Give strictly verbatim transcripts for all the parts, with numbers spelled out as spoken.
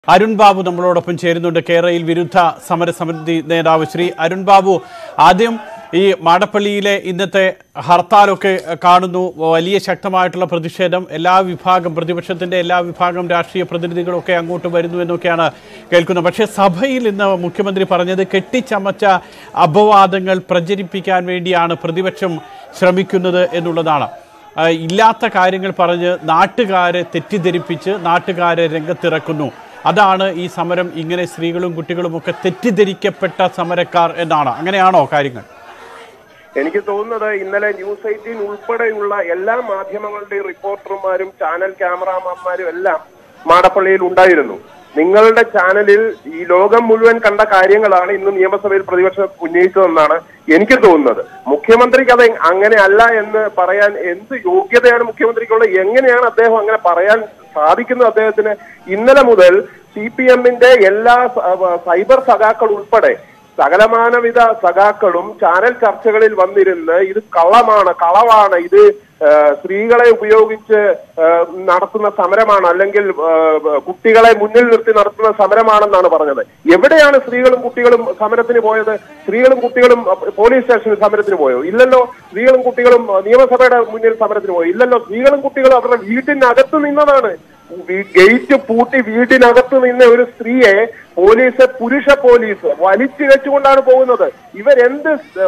Arun Babu നമ്മളോടൊപ്പം ചേരുന്നുണ്ട് കേരളയിൽ വിരുദ്ധ സമരസമിതി നേതാവ് ശ്രീ അരുൺ ബാബു ആദ്യം ഈ മാടപ്പള്ളിയിലെ ഇന്നത്തെ ഹർത്താലൊക്കെ കാണുന്നു വലിയ ശക്തമായിട്ടുള്ള പ്രതിഷേധം എല്ലാ വിഭാഗം പ്രതിപക്ഷത്തിന്റെ എല്ലാ വിഭാഗം രാഷ്ട്രീയ പ്രതിനിധികളൊക്കെ അങ്ങോട്ട് വരുന്നു എന്നൊക്കെയാണ് കേൾക്കുന്നത് പക്ഷേ സഭയിൽ ഇന്ന് മുഖ്യമന്ത്രി പറഞ്ഞത് കെട്ടിച്ചമച്ച അപവാദങ്ങൾ പ്രചരിപ്പിക്കാൻ വേണ്ടിയാണ് പ്രതിപക്ഷം ശ്രമിക്കുന്നത് എന്നുള്ളതാണ് ഇല്ലാത്ത കാര്യങ്ങൾ പറഞ്ഞ് നാട്ടുകാരെ തെറ്റിദ്ധരിപ്പിച്ച് നാട്ടുകാരെ രംഗത്തിറക്കുന്നു അതാണ് ഈ സമരം ഇങ്ങനെ സ്ത്രീകളും കുട്ടികളും ഒക്കെ തെറ്റിദ്ധരിക്കപ്പെട്ട സമരക്കാർ എന്നാണ് അങ്ങനെയാണോ കാര്യങ്ങൾ എനിക്ക് തോന്നുന്നത് ഇന്നലെ ന്യൂസ് എയ്റ്റീൻ ഉൾപ്പെടെയുള്ള എല്ലാ മാധ്യമങ്ങളുടെയും റിപ്പോർട്ടർമാരും ചാനൽ ക്യാമറാമാന്മാരും എല്ലാം മാടപ്പള്ളിയിൽ ഉണ്ടായിരുന്നു നിങ്ങളുടെ ചാനലിൽ ഈ ലോകം മുഴുവൻ കണ്ട കാര്യങ്ങളാണ് ഇന്ന് നിയമസഭയിൽ പ്രതിപക്ഷം ഉന്നയിച്ചതെന്നാണ് എനിക്ക് തോന്നുന്നത് മുഖ്യമന്ത്രിക്ക് അത് അങ്ങനെ അല്ല എന്ന് പറയാൻ എന്ത് യോഗ്യതയാണ് മുഖ്യമന്ത്രിക്കുള്ളത് എങ്ങനെയാണ് അദ്ദേഹം അങ്ങനെ പറയാൻ സാധിക്കുന്നത് അദ്ദേഹത്തിന് ഇന്നലെ മുതൽ സി പി എമ്മിന്റെ എല്ലാ സൈബർ സഖാക്കൾ ഉൾപ്പെടെ സകലമാനവിധ സഖാക്കളും ചാനൽ ചർച്ചകളിൽ വന്നിരുന്ന് ഇത് കള്ളമാണ് കളവാണ് ഇത് സ്ത്രീകളെ ഉപയോഗിച്ച് നടത്തുന്ന സമരമാണ് അല്ലെങ്കിൽ കുട്ടികളെ മുന്നിൽ നിർത്തി നടത്തുന്ന സമരമാണെന്നാണ് പറഞ്ഞത് എവിടെയാണ് സ്ത്രീകളും കുട്ടികളും സമരത്തിന് പോയത് സ്ത്രീകളും കുട്ടികളും പോലീസ് സ്റ്റേഷനിൽ സമരത്തിന് പോയോ ഇല്ലല്ലോ സ്ത്രീകളും കുട്ടികളും നിയമസഭയുടെ മുന്നിൽ സമരത്തിന് പോയോ ഇല്ലല്ലോ സ്ത്രീകളും കുട്ടികളും അവരുടെ വീട്ടിനകത്ത് നിന്നതാണ് ഗേറ്റ് പൂട്ടി വീട്ടിനകത്ത് നിന്ന ഒരു സ്ത്രീയെ പോലീസ് പുരുഷ പോലീസ് വലിച്ചു വെച്ചുകൊണ്ടാണ് പോകുന്നത് ഇവരെന്ത്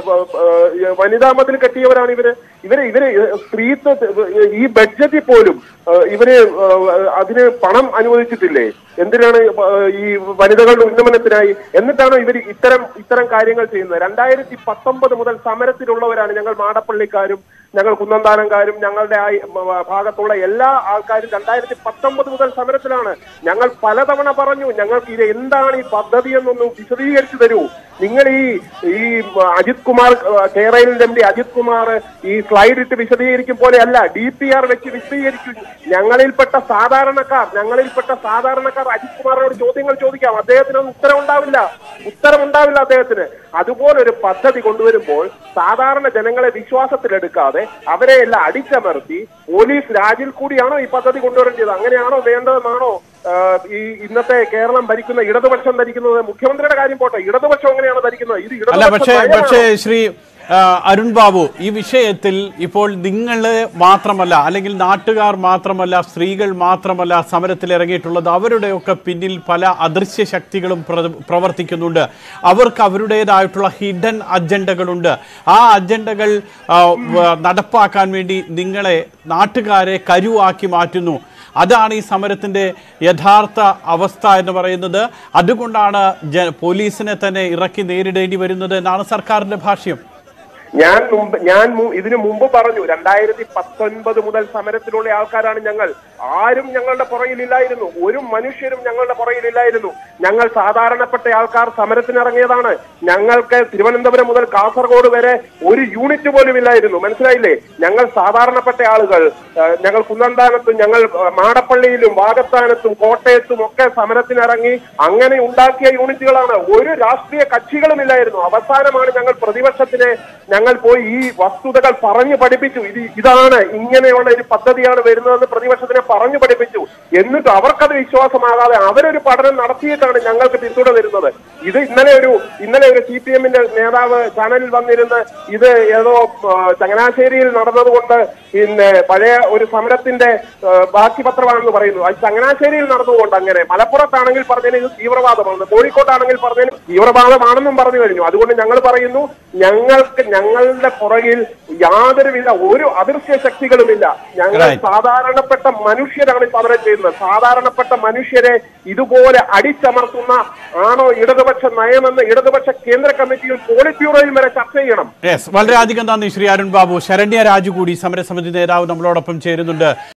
വനിതാ മതിൽ കെട്ടിയവരാണ് ഇവര് ഇവര് ഇവര് സ്ത്രീത്വ ഈ ബഡ്ജറ്റിൽ പോലും ഇവര് അതിന് പണം അനുവദിച്ചിട്ടില്ലേ എന്തിനാണ് ഈ വനിതകളുടെ ഉന്നമനത്തിനായി എന്നിട്ടാണ് ഇവർ ഇത്തരം ഇത്തരം കാര്യങ്ങൾ ചെയ്യുന്നത് രണ്ടായിരത്തി പത്തൊമ്പത് മുതൽ സമരത്തിലുള്ളവരാണ് ഞങ്ങൾ മാടപ്പള്ളിക്കാരും ഞങ്ങൾ കുന്നന്താനംകാരും ഞങ്ങളുടെ ആ ഭാഗത്തുള്ള എല്ലാ ആൾക്കാരും രണ്ടായിരത്തി പത്തൊമ്പത് മുതൽ സമരത്തിലാണ് ഞങ്ങൾ പലതവണ പറഞ്ഞു ഞങ്ങൾക്ക് ഇത് എന്താണ് ഈ പദ്ധതി എന്നൊന്ന് വിശദീകരിച്ചു തരൂ നിങ്ങൾ ഈ ഈ അജിത് കുമാർ കേരളയിലെ എം ഡി അജിത് കുമാർ ഈ സ്ലൈഡ് ഇട്ട് വിശദീകരിക്കും പോലെയല്ല ഡി പി ആർ വെച്ച് വിശദീകരിക്കും ഞങ്ങളിൽപ്പെട്ട സാധാരണക്കാർ ഞങ്ങളിൽപ്പെട്ട സാധാരണക്കാർ അജിത് കുമാറിനോട് ചോദ്യങ്ങൾ ചോദിക്കാം അദ്ദേഹത്തിന് ഉത്തരം ഉണ്ടാവില്ല ഉത്തരം ഉണ്ടാവില്ല അദ്ദേഹത്തിന് അതുപോലൊരു പദ്ധതി കൊണ്ടുവരുമ്പോൾ സാധാരണ ജനങ്ങളെ വിശ്വാസത്തിലെടുക്കാതെ അവരെ എല്ലാം അടിച്ചമർത്തി പോലീസ് രാജിൽ കൂടിയാണോ ഈ പദ്ധതി കൊണ്ടുവരേണ്ടത് അങ്ങനെയാണോ വേണ്ടതെന്നാണോ ഈ ഇന്നത്തെ കേരളം ഭരിക്കുന്ന ഇടതുപക്ഷം ധരിക്കുന്നത് മുഖ്യമന്ത്രിയുടെ കാര്യം പോട്ടെ ഇടതുപക്ഷം എങ്ങനെയാണ് ധരിക്കുന്നത് ഇത് ഇടതുപക്ഷം ശ്രീ അരുൺ ബാബു ഈ വിഷയത്തിൽ ഇപ്പോൾ നിങ്ങൾ മാത്രമല്ല അല്ലെങ്കിൽ നാട്ടുകാർ മാത്രമല്ല സ്ത്രീകൾ മാത്രമല്ല സമരത്തിൽ ഇറങ്ങിയിട്ടുള്ളത് അവരുടെയൊക്കെ പിന്നിൽ പല അദൃശ്യ ശക്തികളും പ്രവർത്തിക്കുന്നുണ്ട് അവർക്ക് അവരുടേതായിട്ടുള്ള ഹിഡൻ അജണ്ടകളുണ്ട് ആ അജണ്ടകൾ നടപ്പാക്കാൻ വേണ്ടി നിങ്ങളെ നാട്ടുകാരെ കരുവാക്കി മാറ്റുന്നു അതാണ് ഈ സമരത്തിന്റെ യഥാർത്ഥ അവസ്ഥ എന്ന് പറയുന്നത് അതുകൊണ്ടാണ് പോലീസിനെ തന്നെ ഇറക്കി നേരിടേണ്ടി വരുന്നത് എന്നാണ് സർക്കാരിന്റെ ഭാഷ്യം ഞാൻ മുമ്പ് ഞാൻ ഇതിനു മുമ്പ് പറഞ്ഞു രണ്ടായിരത്തി പത്തൊൻപത് മുതൽ സമരത്തിലുള്ള ആൾക്കാരാണ് ഞങ്ങൾ ആരും ഞങ്ങളുടെ പുറകിലില്ലായിരുന്നു ഒരു മനുഷ്യരും ഞങ്ങളുടെ പുറകിലില്ലായിരുന്നു ഞങ്ങൾ സാധാരണപ്പെട്ട ആൾക്കാർ സമരത്തിനിറങ്ങിയതാണ് ഞങ്ങൾക്ക് തിരുവനന്തപുരം മുതൽ കാസർഗോഡ് വരെ ഒരു യൂണിറ്റ് പോലും ഇല്ലായിരുന്നു മനസ്സിലായില്ലേ ഞങ്ങൾ സാധാരണപ്പെട്ട ആളുകൾ ഞങ്ങൾ കുന്നന്താനത്തും ഞങ്ങൾ മാടപ്പള്ളിയിലും വാകത്താനത്തും കോട്ടയത്തും ഒക്കെ സമരത്തിനിറങ്ങി അങ്ങനെ ഉണ്ടാക്കിയ യൂണിറ്റുകളാണ് ഒരു രാഷ്ട്രീയ കക്ഷികളും ഇല്ലായിരുന്നു അവസാനമാണ് ഞങ്ങൾ പ്രതിപക്ഷത്തിനെ ഞങ്ങൾ പോയി ഈ വസ്തുതകൾ പറഞ്ഞു പഠിപ്പിച്ചു ഇത് ഇതാണ് ഇങ്ങനെയുള്ള ഒരു പദ്ധതിയാണ് വരുന്നതെന്ന് പ്രതിപക്ഷത്തിനെ പറഞ്ഞു പഠിപ്പിച്ചു എന്നിട്ട് അവർക്കത് വിശ്വാസമാകാതെ അവരൊരു പഠനം നടത്തിയിട്ടാണ് ഞങ്ങൾക്ക് പിന്തുണ തരുന്നത് ഇത് ഇന്നലെ ഒരു ഇന്നലെ ഒരു സി പി എമ്മിന്റെ നേതാവ് ചാനലിൽ വന്നിരുന്ന് ഇത് ഏതോ ചങ്ങനാശ്ശേരിയിൽ നടന്നതുകൊണ്ട് പിന്നെ പഴയ ഒരു സമരത്തിന്റെ ബാക്കി പത്രമാണെന്ന് പറയുന്നു അത് ചങ്ങനാശ്ശേരിയിൽ നടന്നുകൊണ്ട് അങ്ങനെ മലപ്പുറത്താണെങ്കിൽ പറഞ്ഞതിന് ഇത് തീവ്രവാദമാണ് കോഴിക്കോട്ടാണെങ്കിൽ പറഞ്ഞതിന് തീവ്രവാദമാണെന്നും പറഞ്ഞു കഴിഞ്ഞു അതുകൊണ്ട് ഞങ്ങൾ പറയുന്നു ഞങ്ങൾക്ക് ഞങ്ങളുടെ പുറകിൽ യാതൊരുവിധ ഒരു അദൃശ്യ ശക്തികളുമില്ല ഞങ്ങൾ സാധാരണപ്പെട്ട മനുഷ്യരാണ് സമരം ചെയ്യുന്നത് സാധാരണപ്പെട്ട മനുഷ്യരെ ഇതുപോലെ അടിച്ചമർത്തുന്ന ആണോ ഇടതുപക്ഷ നയമെന്ന് ഇടതുപക്ഷ കേന്ദ്ര കമ്മിറ്റിയിൽ പോളിറ്റ് ബ്യൂറോയിൽ വരെ ചർച്ച ചെയ്യണം വളരെയധികം നന്ദി ശ്രീ അരുൺ ബാബു ശരണ്യ രാജു കൂടി സമരസമിതി നേതാവ് നമ്മളോടൊപ്പം ചേരുന്നുണ്ട്